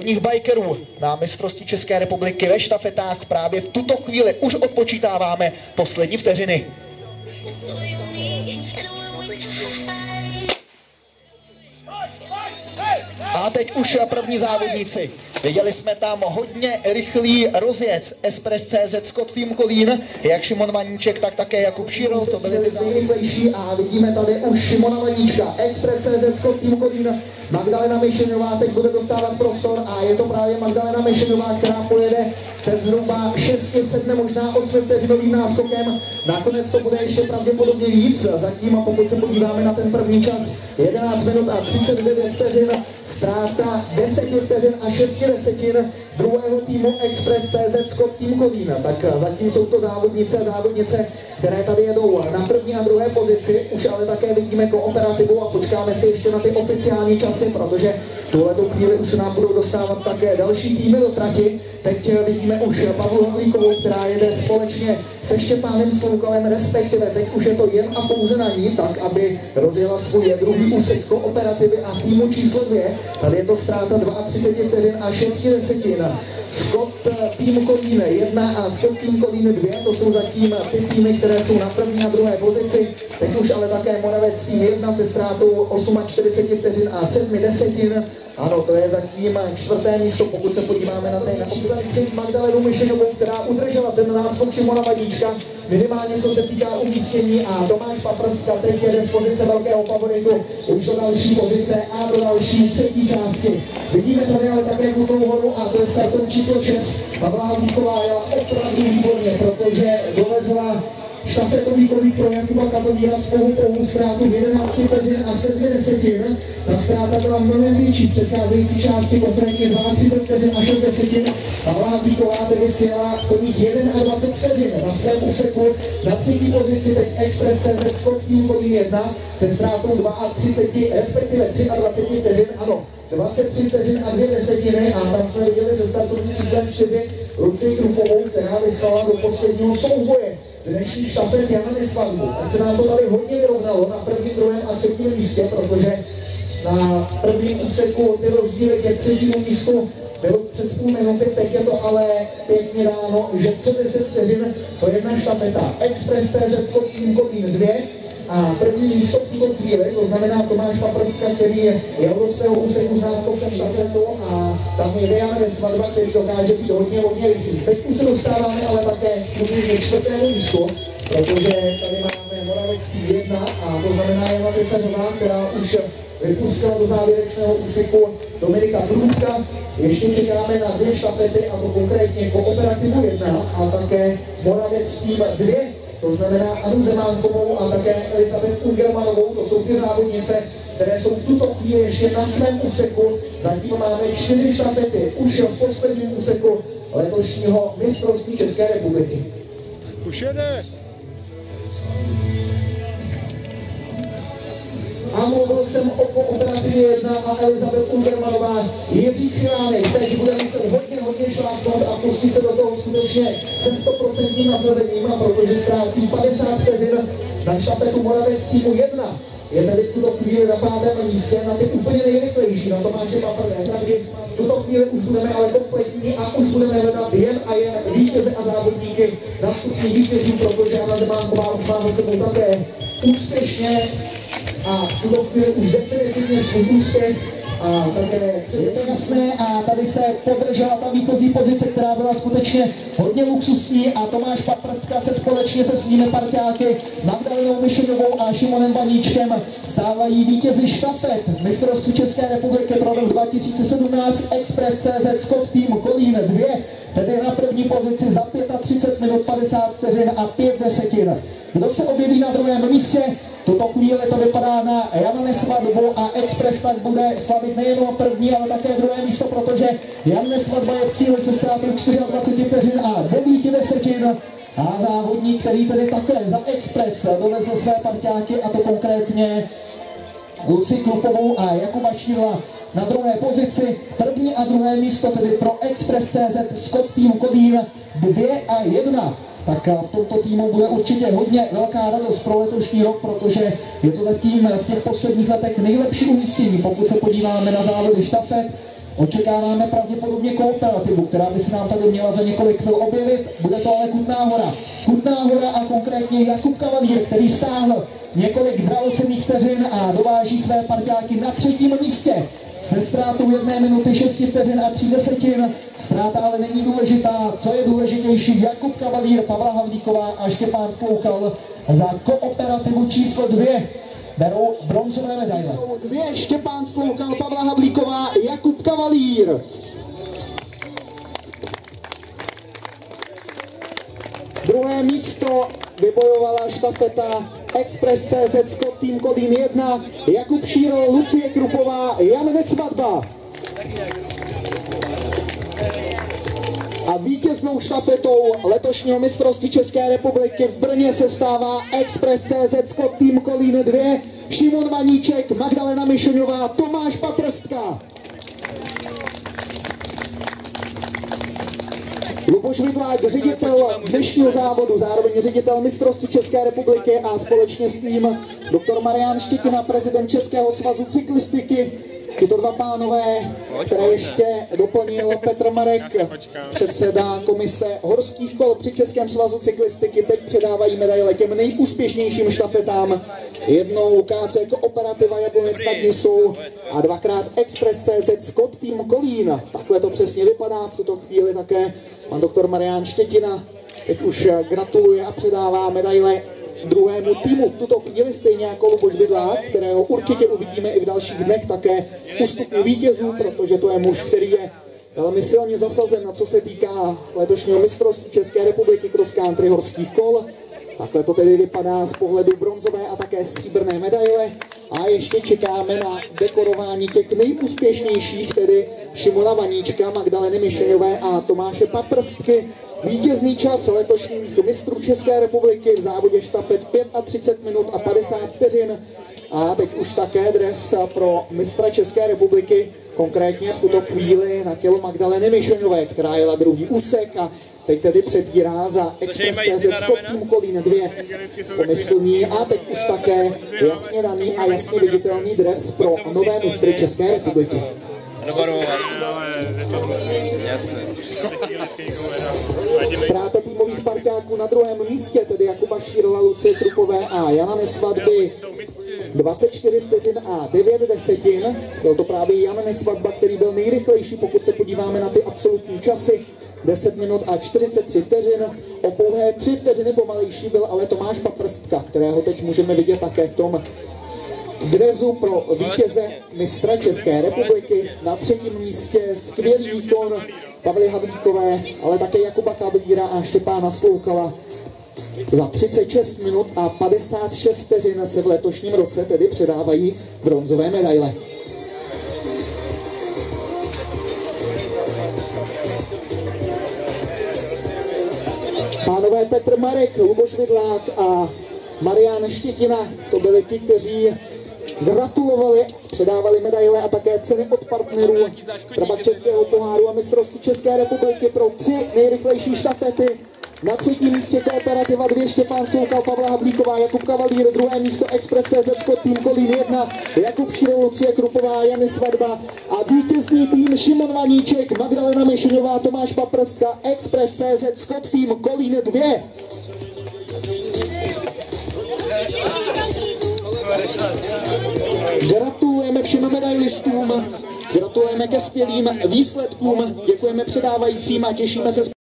prvních bikerů na mistrovství České republiky ve štafetách. Právě v tuto chvíli už odpočítáváme poslední vteřiny. A teď už první závodníci. Viděli jsme tam hodně rychlý rozjezd Express.cz Scott Team Kolín, jak Šimon Vaníček, tak také Jakub Šírl, to byly ty nejrychlejší a vidíme tady už Šimona Vaníčka, Express.cz Scott Team Kolín, Magdalena Mešeňová teď bude dostávat prostor a je to právě Magdalena Mešeňová, která pojede se zhruba 6-7, možná 8 vteřinovým náskokem. Nakonec to bude ještě pravděpodobně víc, zatím a pokud se podíváme na ten první čas, 11 minut a 39 vteřin, ztráta 10 vteřin a 6 desetin druhého týmu Express.cz Scott Team Kolín. Tak zatím jsou to závodnice a závodnice, které tady jedou na první a druhé pozici. Už ale také vidíme kooperativu a počkáme si ještě na ty oficiální časy, protože v tuhleto chvíli už se nám budou dostávat také další týmy do trati. Teď vidíme už Pavlu Havlíkovou, která jede společně se Štěpánem Sloukalem, respektive teď už je to jen a pouze na ní, tak aby rozjela svůj druhý úsek kooperativy a týmu číslo 2. Tady je to ztráta 32 vteřin a 6 desetin. Scott Team Kolín 1 a Scott Team Kolín 2, to jsou zatím ty týmy, které jsou na první a druhé pozici. Teď už ale také Moravec Team 1 se ztrátou 48 vteřin a 7 desetin. Ano, to je zatím čtvrté místo, pokud se podíváme na ten obsadící Magdalenu Mešeňovou, která udržela ten náskok Šimona Vaníčka, minimálně co se týká umístění, a Tomáš Paprska teď jede z pozice velkého favoritu už do další pozice a do další třetí části. Vidíme tady ale také Kutnou Horu a to je startovní číslo 6. Pavla Havlíková jela opravdu výborně, protože dovezla štafetový kolík pro Jakuba Kapelíra s pouhou ztrátu 11 vteřin a 7 desetin. Ta ztráta byla mnohem větší v předcházející části, konkrétně 32 vteřin a 6 desetin. Pavla Havlíková tedy sjela kolík 21 vteřin na svém úseku. Na třetí pozici teď Express.cz Scott Team Kolín 1 se ztrátou 32, respektive 23 vteřin, ano. 23 vteřin a 2 desetiny a tam jsme viděli se startovním číslem 4 Lucii Krupovou, která vyslala do posledního souboje dnešní štafet Jana Nesvadbu. Tak se nám to tady hodně vyrovnalo na prvním, druhém a třetím místě, protože na prvním úseku ty rozdíly ke třetímu místu bylo přes půl minuty, teď je to ale pěkně dáno, že co 10 vteřin to jedna štafeta. Express.cz Scott Team Kolín 2 a první místo v tuto chvíli, to znamená Tomáš Paprska, který je do svého úseku s náskokem štafetu a tam jede Jan Nesvadba, který dokáže být hodně rychlý. Teď už se dostáváme ale také k čtvrtému místu, protože tady máme Moravecký 1 a to znamená Jana Tesařová, která už vypustila do závěrečného úseku Dominika Průdka. Ještě čekáme na 2 štafety, a to konkrétně Kooperativu 1 a také Moravec Team 2. To znamená Anu Zemánkovou a také Elizabeth Ungermanovou, to jsou ty závodnice, které jsou v tuto chvíli ještě na svém úseku. Zatím máme 4 štafety už v posledním úseku letošního mistrovství České republiky. Už jede! A mluvil jsem o Kooperativě 1 a Elizabeth Ungermanová. Jiří Křivánek teď bude muset hodně šlápnout a pustit se do toho skutečně se 100% nasazením, protože ztrácí 50 vteřin na štafetu Moravec Týmu 1. Je tady v tuto chvíli na 5. místě, na ty úplně nejrychlejší, na Tomáše Paprské. Takže v tuto chvíli už budeme ale kompletní a už budeme hledat jen a jen vítěze a závodníky na stupni vítězů, protože Jana Zemánková už má za sebou také úspěšně a v tuto chvíli už definitivně svůj úspěch a také je to jasné a tady se podržela ta výchozí pozice, která byla skutečně hodně luxusní a Tomáš Paprska se společně se svými parťáky Magdalenou Mešeňovou a Šimonem Vaníčkem stávají vítězi štafet mistrovství České republiky pro rok 2017 Express.cz Scott Team Kolín 2, tedy na první pozici za 35 minut 50 vteřin a 5 desetin. Kdo se objeví na druhém místě? V tuto chvíli to vypadá na Jana Nesvadbu a Express tak bude slavit nejenom první, ale také druhé místo, protože Jan Nesvadba je v cíli se ztrátou 24 vteřin a 9 desetin. A závodník, který tedy také za Express dovezl své parťáky, a to konkrétně Lucii Krupovou a Jakuba Šírla na druhé pozici. První a druhé místo tedy pro Express.cz Scott Team Kolín 2 a 1. Tak v tomto týmu bude určitě hodně velká radost pro letošní rok, protože je to zatím v těch posledních letech nejlepší umístění. Pokud se podíváme na závody štafet, Očekáváme pravděpodobně kooperativu, která by se nám tady měla za několik chvil objevit. Bude to ale Kutná Hora. Kutná Hora a konkrétně Jakub Kavalír, který sáhl několik drahocenných vteřin a dováží své parťáky na 3. místě. Se ztrátou 1 minuty 6 vteřin a 3 desetin. Ztráta ale není důležitá. Co je důležitější? Jakub Kavalír, Pavla Havlíková a Štěpán Sloukal za kooperativu číslo 2 berou bronzové medaile. 2 Štěpán Sloukal, Pavla Havlíková, Jakub Kavalír. Druhé místo vybojovala štafeta Express CZ Scott Team Kolín 1, Jakub Šírl, Lucie Krupová, Jan Nesvadba. A vítěznou štafetou letošního mistrovství České republiky v Brně se stává Express CZ Scott Team Kolín 2, Šimon Vaníček, Magdalena Mišoňová, Tomáš Paprstka. Luboš Vidlák, ředitel dnešního závodu, zároveň ředitel mistrovství České republiky a společně s ním doktor Marián Štětina, prezident Českého svazu cyklistiky. Tyto dva pánové, které ještě doplnil Petr Marek, předseda komise horských kol při Českém svazu cyklistiky, teď předávají medaile těm nejúspěšnějším štafetám. Jednou KC Kooperativa Jablonec nad Nisou a dvakrát Express CZ Scott Team Kolín. Takhle to přesně vypadá v tuto chvíli také pan doktor Marián Štětina. Teď už gratuluje a předává medaile druhému týmu v tuto chvíli, stejně jako Luboš Vidlák, kterého určitě uvidíme i v dalších dnech také u stupňu vítězů, protože to je muž, který je velmi silně zasazen, na co se týká letošního mistrovství České republiky cross country horských kol. Takhle to tedy vypadá z pohledu bronzové a také stříbrné medaile. A ještě čekáme na dekorování těch nejúspěšnějších, tedy Šimona Vaníčka, Magdaleny Mišeňové a Tomáše Paprstky. Vítězný čas letošních mistrů České republiky v závodě štafet 35 minut a 50 vteřin. A teď už také dres pro mistra České republiky, konkrétně v tuto chvíli na tělo Magdaleny Mišoňové, která jela druhý úsek a teď tedy přebírá za Express CZ Scott Team Kolín 2 pomyslný a teď už také jasně daný a jasně viditelný dres pro nové mistry České republiky. Ztráta týmových parťáků na druhém místě, tedy Jakuba Šírla, Lucie Krupové a Jana Nesvadby, 24 vteřin a 9 desetin. Byl to právě Jan Nesvadba, který byl nejrychlejší, pokud se podíváme na ty absolutní časy. 10 minut a 43 vteřin. O pouhé 3 vteřiny pomalejší byl ale Tomáš Paprstka, kterého teď můžeme vidět také v tom dresu pro vítěze mistra České republiky. Na 3. místě skvělý výkon Pavly Havlíkové, ale také Jakuba Kavalíra a Štěpána Sloukala. Za 36 minut a 56 vteřin se v letošním roce tedy předávají bronzové medaile. Pánové Petr Marek, Luboš Vidlák a Marián Štětina, to byli ti, kteří gratulovali, předávali medaile a také ceny od partnerů Strabag Českého poháru a mistrovství České republiky pro 3 nejrychlejší štafety. Na 3. místě Kooperativa 2 Štěpán Sloukal, Pavla Havlíková, Jakub Kavalír, druhé místo Express CZ Scott Team Kolín 1, Jakub Šírl, Lucie Krupová, Jan Nesvadba a vítězný tým Šimon Vaníček, Magdalena Mišoňová, Tomáš Paprstka, Express CZ Scott Team Kolín 2. Gratulujeme všem medailistům, gratulujeme ke skvělým výsledkům, děkujeme předávajícím a těšíme se